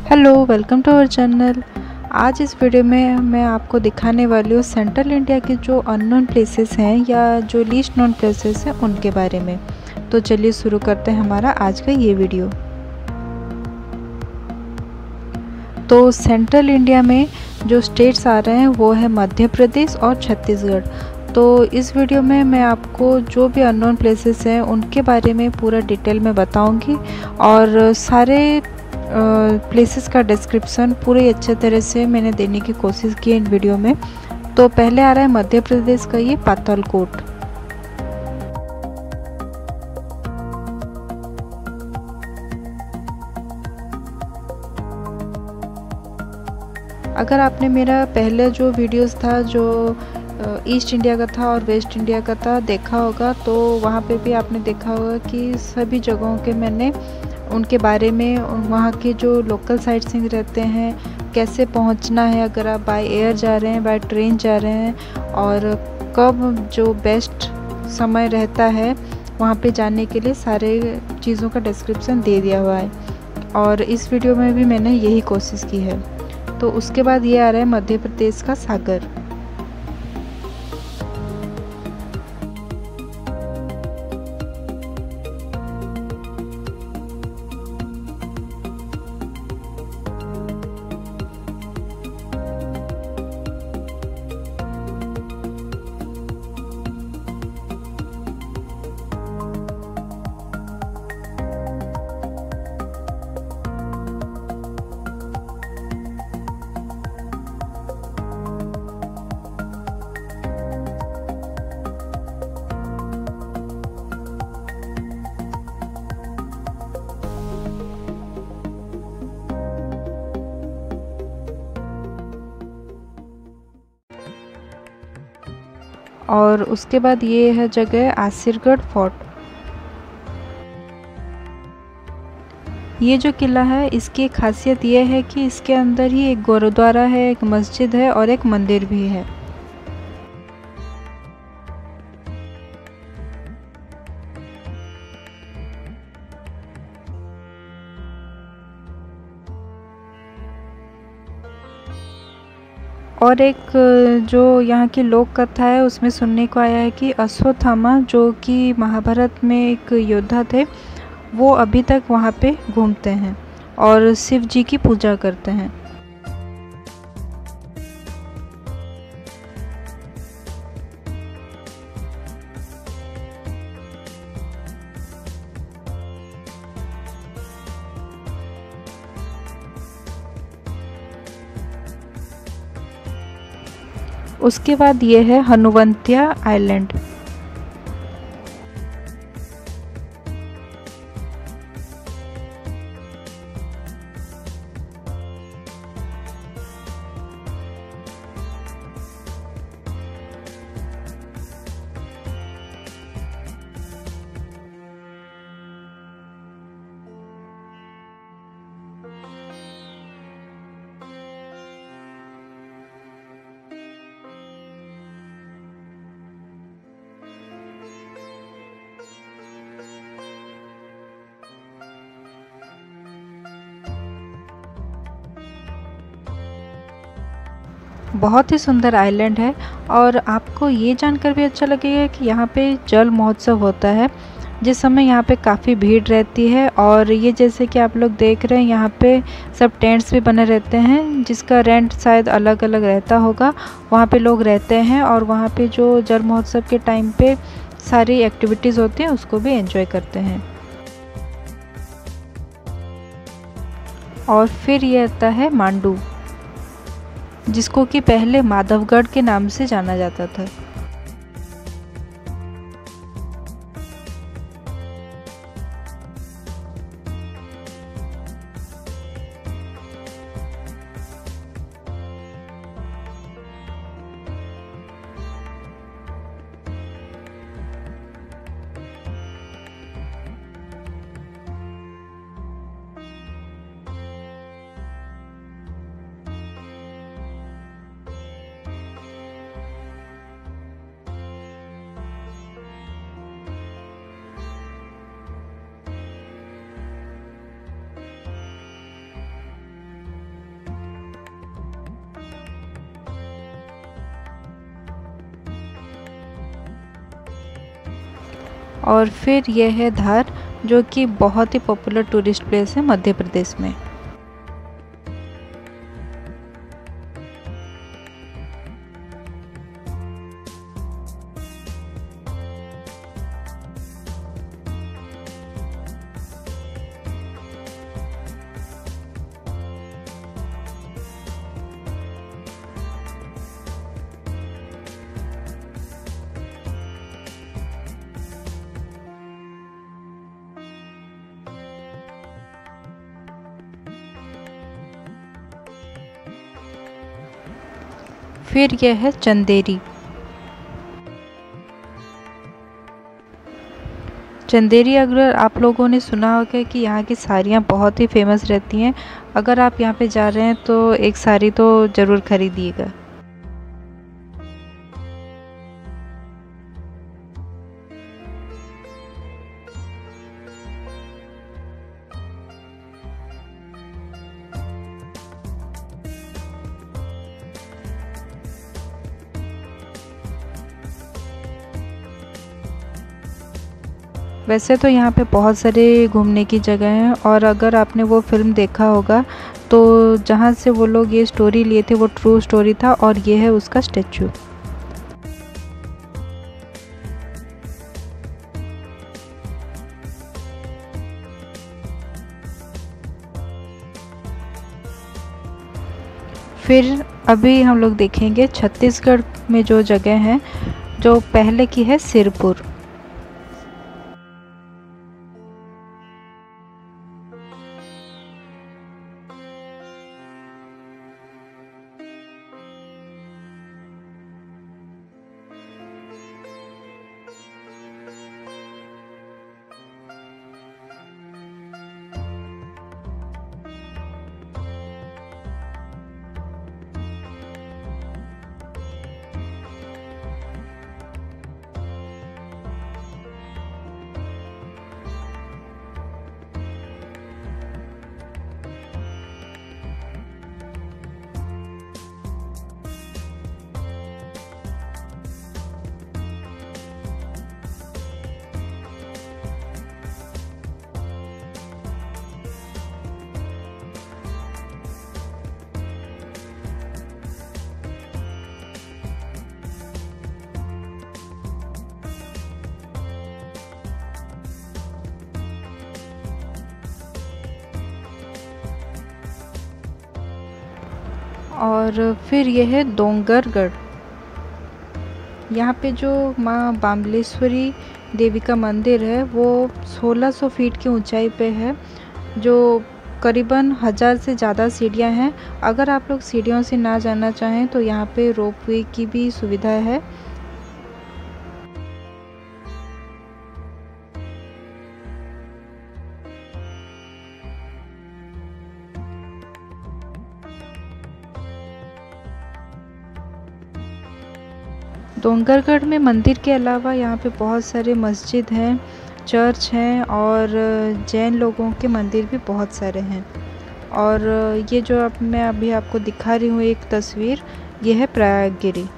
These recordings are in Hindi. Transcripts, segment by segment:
Hello, welcome to our channel. आज इस वीडियो में मैं आपको दिखाने वाली हूँ सेंट्रल इंडिया के जो अननोन प्लेसेस हैं या जो लीस्ट नोन प्लेसेस हैं उनके बारे में। तो चलिए शुरू करते हैं हमारा आज का ये वीडियो। तो सेंट्रल इंडिया में जो स्टेट्स आ रहे हैं वो है मध्य प्रदेश और छत्तीसगढ़। तो इस वीडियो में मैं आपको जो भी अननोन प्लेसेस हैं उनके बारे में पूरा डिटेल में बताऊंगी और सारे प्लेसेस का डिस्क्रिप्शन पूरे अच्छे तरह से मैंने देने की कोशिश की इन वीडियो में। तो पहले आ रहा है मध्य प्रदेश का ये पातालकोट। अगर आपने मेरा पहले जो वीडियोस था जो ईस्ट इंडिया का था और वेस्ट इंडिया का था देखा होगा, तो वहाँ पे भी आपने देखा होगा कि सभी जगहों के मैंने उनके बारे में, वहाँ के जो लोकल साइट सीइंग रहते हैं, कैसे पहुँचना है अगर आप बाय एयर जा रहे हैं, बाय ट्रेन जा रहे हैं, और कब जो बेस्ट समय रहता है वहाँ पे जाने के लिए, सारे चीज़ों का डिस्क्रिप्शन दे दिया हुआ है। और इस वीडियो में भी मैंने यही कोशिश की है। तो उसके बाद ये आ रहा है मध्य प्रदेश का सागर। और उसके बाद ये है जगह आसिरगढ़ फोर्ट। ये जो किला है इसकी एक खासियत ये है कि इसके अंदर ही एक गुरुद्वारा है, एक मस्जिद है और एक मंदिर भी है। और एक जो यहाँ की लोक कथा है उसमें सुनने को आया है कि अश्वत्थामा जो कि महाभारत में एक योद्धा थे, वो अभी तक वहाँ पे घूमते हैं और शिव जी की पूजा करते हैं। उसके बाद ये है हनुवंतिया आइलैंड। बहुत ही सुंदर आइलैंड है। और आपको ये जानकर भी अच्छा लगेगा कि यहाँ पे जल महोत्सव होता है, जिस समय यहाँ पे काफ़ी भीड़ रहती है। और ये जैसे कि आप लोग देख रहे हैं यहाँ पे सब टेंट्स भी बने रहते हैं, जिसका रेंट शायद अलग अलग रहता होगा। वहाँ पे लोग रहते हैं और वहाँ पे जो जल महोत्सव के टाइम पे सारी एक्टिविटीज़ होती हैं उसको भी एंजॉय करते हैं। और फिर ये आता है मांडू, जिसको कि पहले माधवगढ़ के नाम से जाना जाता था। और फिर यह है धार, जो कि बहुत ही पॉपुलर टूरिस्ट प्लेस है मध्य प्रदेश में। फिर यह है चंदेरी। चंदेरी अगर आप लोगों ने सुना होगा कि यहाँ की साड़ियाँ बहुत ही फेमस रहती हैं। अगर आप यहाँ पे जा रहे हैं तो एक साड़ी तो ज़रूर खरीदिएगा। वैसे तो यहाँ पे बहुत सारे घूमने की जगह हैं, और अगर आपने वो फिल्म देखा होगा तो जहाँ से वो लोग ये स्टोरी लिए थे वो ट्रू स्टोरी था, और ये है उसका स्टैचू। फिर अभी हम लोग देखेंगे छत्तीसगढ़ में जो जगह है, जो पहले की है सिरपुर। और फिर यह है डोंगरगढ़। यहाँ पे जो माँ बामलेश्वरी देवी का मंदिर है वो 1600 फीट की ऊंचाई पे है, जो करीबन 1000 से ज़्यादा सीढ़ियाँ हैं। अगर आप लोग सीढ़ियों से ना जाना चाहें तो यहाँ पे रोपवे की भी सुविधा है। डोंगरगढ़ में मंदिर के अलावा यहाँ पे बहुत सारे मस्जिद हैं, चर्च हैं, और जैन लोगों के मंदिर भी बहुत सारे हैं। और ये जो अब मैं अभी आपको दिखा रही हूँ एक तस्वीर, ये है प्रयागगिरी।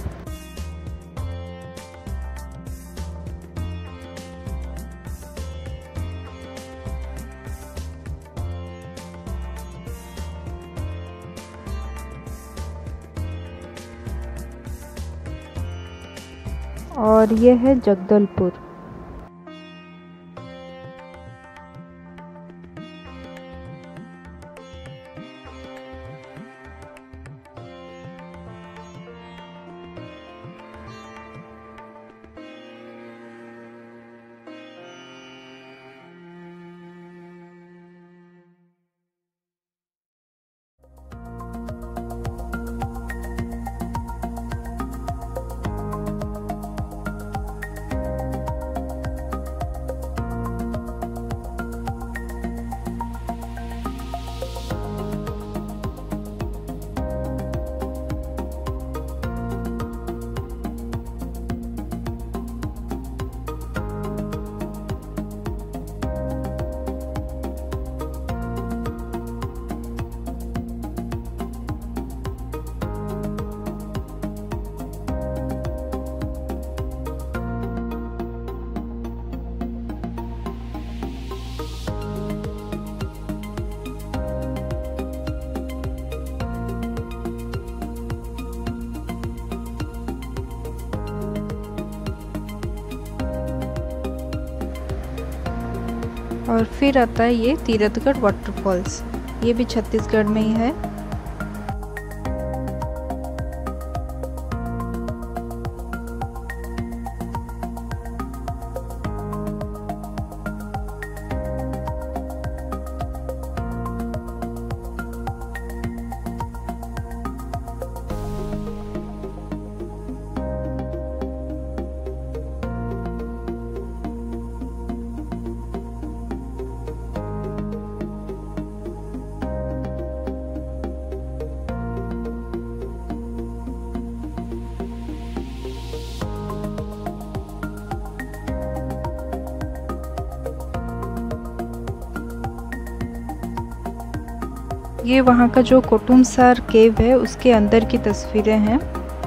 और ये है जगदलपुर। और फिर आता है ये तीरथगढ़ वाटरफॉल्स, ये भी छत्तीसगढ़ में ही है। ये वहाँ का जो कोटुमसार केव है उसके अंदर की तस्वीरें हैं।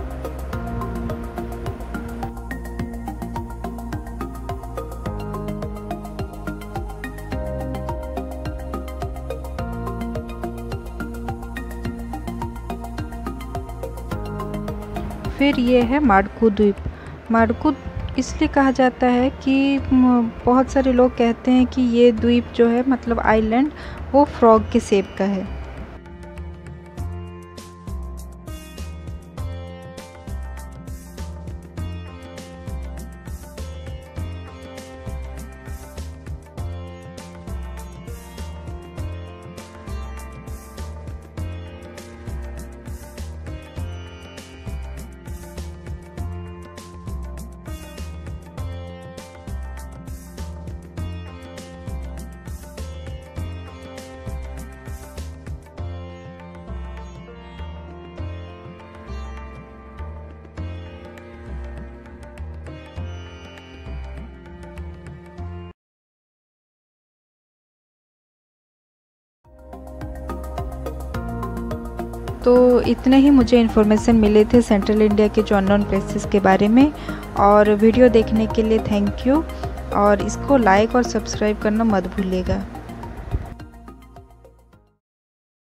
फिर ये है माड़कू द्वीप। माड़कू इसलिए कहा जाता है कि बहुत सारे लोग कहते हैं कि ये द्वीप जो है मतलब आइलैंड वो फ्रॉग के शेप का है। तो इतने ही मुझे इन्फॉर्मेशन मिले थे सेंट्रल इंडिया के जो अननोन प्लेसेस के बारे में। और वीडियो देखने के लिए थैंक यू, और इसको लाइक और सब्सक्राइब करना मत भूलिएगा।